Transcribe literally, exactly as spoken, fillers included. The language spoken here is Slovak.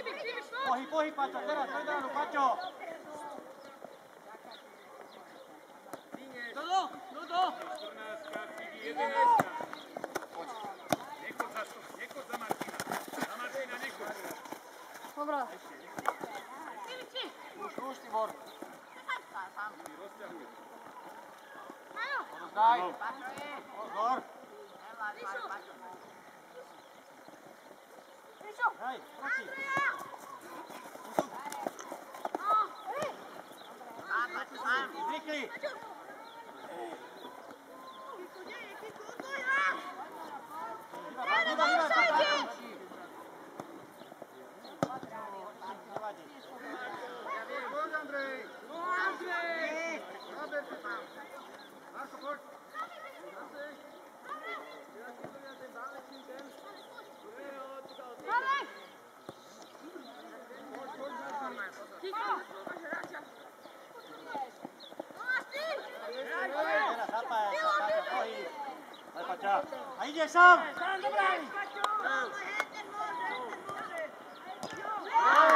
Pohyb, pohyb, Paťo, teraz, pred ránu, Paťo. Dodo, Dodo. štrnástka, jedenástka. Nechoď za to, nechoď za Martina. Za Martina nechoď. Dobrá. Už, už, Tibor. Rozťahuj. Odozdaj. Pozor. Hej, proti. Zvykli. Hýba, hýba, hýba. Poď, Andrej. No, Andrej. Naber si tam. Marko, poď. Teraz zapája sa, Paťo, pohyb. Aj Paťa. A ideš sám. Sám do brány. Bravo.